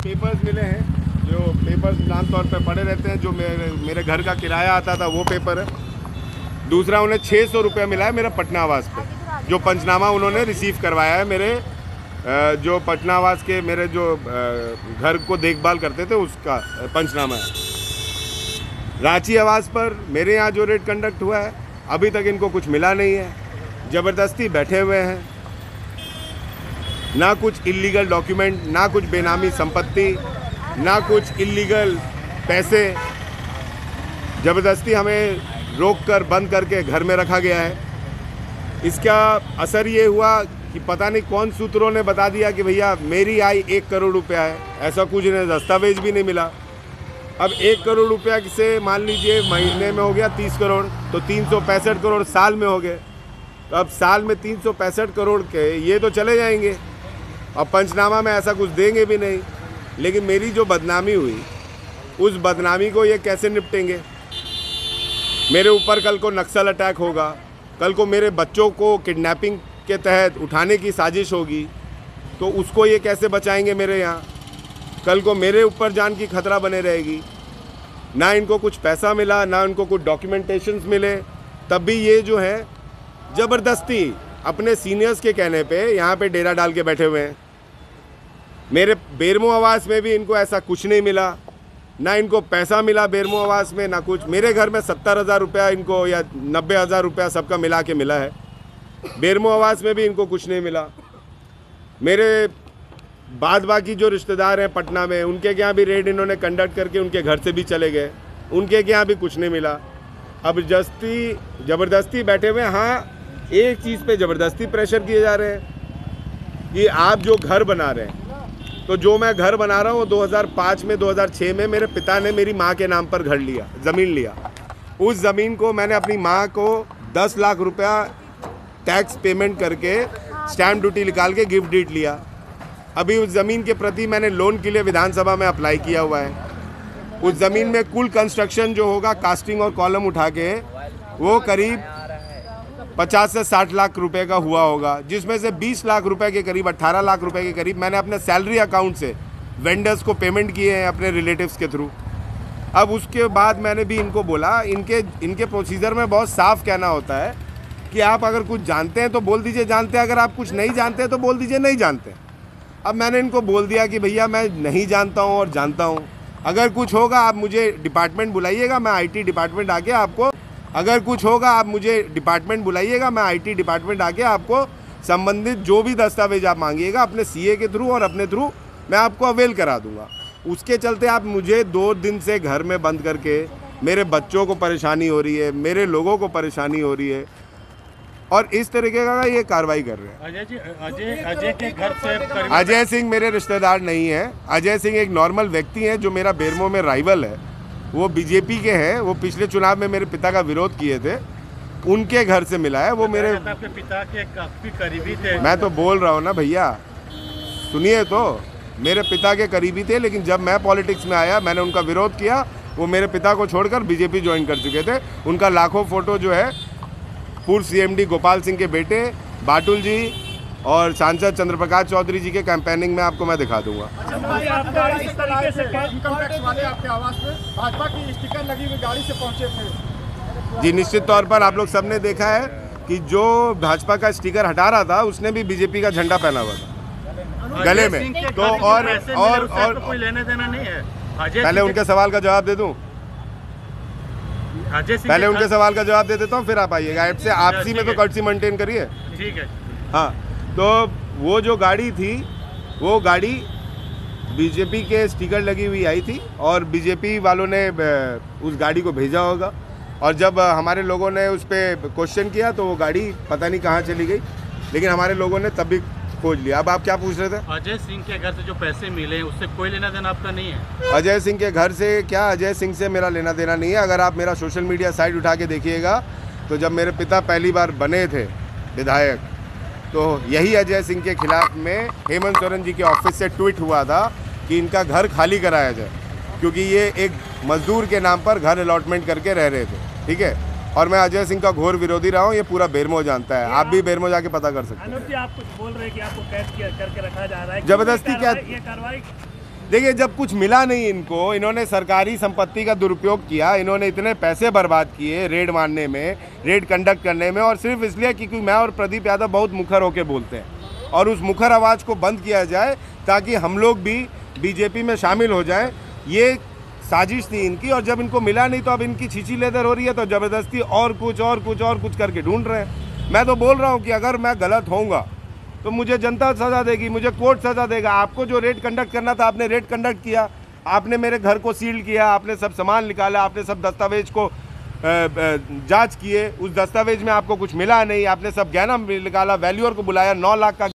Papers मिले हैं, जो पेपर्स आमतौर पर पड़े रहते हैं, जो मेरे घर का किराया आता था वो पेपर है। दूसरा उन्हें 600 रुपया मिला है मेरा पटना आवास पे, जो पंचनामा उन्होंने रिसीव करवाया है मेरे जो पटना आवास के मेरे जो घर को देखभाल करते थे उसका पंचनामा है। रांची आवास पर मेरे यहाँ जो रेड कंडक्ट हुआ है अभी तक इनको कुछ मिला नहीं है, ज़बरदस्ती बैठे हुए हैं, ना कुछ इलीगल डॉक्यूमेंट, ना कुछ बेनामी संपत्ति, ना कुछ इलीगल पैसे। ज़बरदस्ती हमें रोक कर बंद करके घर में रखा गया है। इसका असर ये हुआ कि पता नहीं कौन सूत्रों ने बता दिया कि भैया मेरी आय 1 करोड़ रुपया है, ऐसा कुछ नहीं, दस्तावेज भी नहीं मिला। अब 1 करोड़ रुपया से मान लीजिए महीने में हो गया 30 करोड़, तो 365 करोड़ साल में हो गए। तो अब साल में 365 करोड़ के ये तो चले जाएंगे, अब पंचनामा में ऐसा कुछ देंगे भी नहीं। लेकिन मेरी जो बदनामी हुई उस बदनामी को ये कैसे निपटेंगे? मेरे ऊपर कल को नक्सल अटैक होगा, कल को मेरे बच्चों को किडनैपिंग के तहत उठाने की साजिश होगी, तो उसको ये कैसे बचाएंगे मेरे यहाँ? कल को मेरे ऊपर जान की खतरा बने रहेगी। ना इनको कुछ पैसा मिला, ना इनको कुछ डॉक्यूमेंटेशंस मिले, तब भी ये जो है ज़बरदस्ती अपने सीनियर्स के कहने पे यहाँ पे डेरा डाल के बैठे हुए हैं। मेरे बेरमो आवास में भी इनको ऐसा कुछ नहीं मिला, ना इनको पैसा मिला बेरमो आवास में, ना कुछ। मेरे घर में 70,000 रुपया इनको या 90,000 रुपया सबका मिला के मिला है, बेरमो आवास में भी इनको कुछ नहीं मिला। मेरे बाद बाकी जो रिश्तेदार हैं पटना में, उनके यहाँ भी रेड इन्होंने कंडक्ट करके उनके घर से भी चले गए, उनके यहाँ भी कुछ नहीं मिला। अब ज़बरदस्ती बैठे हुए। हाँ, एक चीज़ पे ज़बरदस्ती प्रेशर किए जा रहे हैं कि आप जो घर बना रहे हैं, तो जो मैं घर बना रहा हूँ 2005 में 2006 में मेरे पिता ने मेरी माँ के नाम पर घर लिया, ज़मीन लिया। उस ज़मीन को मैंने अपनी माँ को 10 लाख रुपया टैक्स पेमेंट करके स्टैम्प ड्यूटी निकाल के गिफ्ट डीड लिया। अभी उस ज़मीन के प्रति मैंने लोन के लिए विधानसभा में अप्लाई किया हुआ है। उस ज़मीन में कुल कंस्ट्रक्शन जो होगा कास्टिंग और कॉलम उठा के वो करीब 50 से 60 लाख रुपए का हुआ होगा, जिसमें से 20 लाख रुपए के करीब 18 लाख रुपए के करीब मैंने अपने सैलरी अकाउंट से वेंडर्स को पेमेंट किए हैं अपने रिलेटिव्स के थ्रू। अब उसके बाद मैंने भी इनको बोला, इनके प्रोसीजर में बहुत साफ कहना होता है कि आप अगर कुछ जानते हैं तो बोल दीजिए जानते हैं, अगर आप कुछ नहीं जानते हैं तो बोल दीजिए नहीं जानते। अब मैंने इनको बोल दिया कि भैया मैं नहीं जानता हूँ और जानता हूँ, अगर कुछ होगा आप मुझे डिपार्टमेंट बुलाइएगा, मैं IT डिपार्टमेंट आके आपको, अगर कुछ होगा आप मुझे डिपार्टमेंट बुलाइएगा, मैं IT डिपार्टमेंट आके आपको संबंधित जो भी दस्तावेज आप मांगिएगा अपने CA के थ्रू और अपने थ्रू मैं आपको अवेल करा दूंगा। उसके चलते आप मुझे 2 दिन से घर में बंद करके मेरे बच्चों को परेशानी हो रही है, मेरे लोगों को परेशानी हो रही है, और इस तरीके का ये कार्रवाई कर रहे हैं। अजय के घर से अजय सिंह मेरे रिश्तेदार नहीं है। अजय सिंह एक नॉर्मल व्यक्ति है जो मेरा बेरमो में राइवल है, वो BJP के हैं, वो पिछले चुनाव में मेरे पिता का विरोध किए थे, उनके घर से मिला है। वो मेरे आपके पिता के काफी करीबी थे। मैं तो बोल रहा हूँ ना भैया, सुनिए तो, मेरे पिता के करीबी थे, लेकिन जब मैं पॉलिटिक्स में आया मैंने उनका विरोध किया, वो मेरे पिता को छोड़कर BJP ज्वाइन कर चुके थे। उनका लाखों फोटो जो है पूर्व CMD गोपाल सिंह के बेटे बाटुल जी और सांसद चंद्रप्रकाश चौधरी जी के कैंपेनिंग में आपको मैं दिखा दूंगा। जी निश्चित तौर पर आप लोग सबने देखा है कि जो भाजपा का स्टिकर हटा रहा था उसने भी BJP का झंडा पहना हुआ था गले में। तो और कोई लेने देना नहीं है। पहले उनके सवाल का जवाब दे दूं, पहले उनके सवाल का जवाब दे देता हूँ, फिर आप आइएगा। आपसे आपसी में तो कर्टसी मेंटेन करिए। ठीक है। हाँ, तो वो जो गाड़ी थी वो गाड़ी BJP के स्टिकर लगी हुई आई थी और BJP वालों ने उस गाड़ी को भेजा होगा, और जब हमारे लोगों ने उस पर क्वेश्चन किया तो वो गाड़ी पता नहीं कहाँ चली गई, लेकिन हमारे लोगों ने तब भी खोज लिया। अब आप क्या पूछ रहे थे? अजय सिंह के घर से जो पैसे मिले उससे कोई लेना देना आपका नहीं है? अजय सिंह के घर से क्या, अजय सिंह से मेरा लेना देना नहीं है। अगर आप मेरा सोशल मीडिया साइट उठा के देखिएगा तो जब मेरे पिता पहली बार बने थे विधायक, तो यही अजय सिंह के खिलाफ में हेमंत सोरेन जी के ऑफिस से ट्वीट हुआ था कि इनका घर खाली कराया जाए, क्योंकि ये एक मजदूर के नाम पर घर अलॉटमेंट करके रह रहे थे। ठीक है, और मैं अजय सिंह का घोर विरोधी रहा हूँ, ये पूरा बेरमो जानता है। आप भी बेरमो जाके पता कर सकते हैं। आप कुछ बोल रहे हैं कि आपको कैद करके रखा जा रहा है, जबरदस्ती क्या? ये कार्रवाई देखिए, जब कुछ मिला नहीं इनको, इन्होंने सरकारी संपत्ति का दुरुपयोग किया, इन्होंने इतने पैसे बर्बाद किए रेड मारने में, रेड कंडक्ट करने में, और सिर्फ इसलिए क्योंकि मैं और प्रदीप यादव बहुत मुखर होकर बोलते हैं, और उस मुखर आवाज़ को बंद किया जाए ताकि हम लोग भी बीजेपी में शामिल हो जाएं। ये साजिश थी इनकी, और जब इनको मिला नहीं तो अब इनकी छींची लेदर हो रही है, तो ज़बरदस्ती और कुछ करके ढूंढ रहे हैं। मैं तो बोल रहा हूँ कि अगर मैं गलत होऊंगा तो मुझे जनता सज़ा देगी, मुझे कोर्ट सज़ा देगा। आपको जो रेड कंडक्ट करना था, आपने रेड कंडक्ट किया, आपने मेरे घर को सील किया, आपने सब सामान निकाला, आपने सब दस्तावेज को जांच किए, उस दस्तावेज में आपको कुछ मिला नहीं, आपने सब गहना निकाला, वैल्यूअर को बुलाया, 9 लाख का